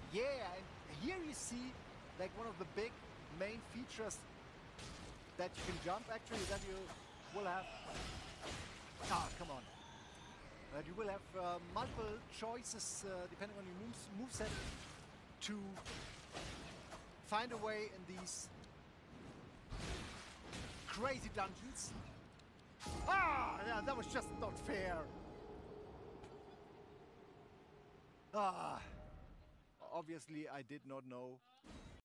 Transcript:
Yeah, and here you see like one of the big main features that you can jump actually, that you will have. Ah, come on. That you will have multiple choices depending on your moveset to find a way in these crazy dungeons. Ah, yeah, that was just not fair. Ah, obviously I did not know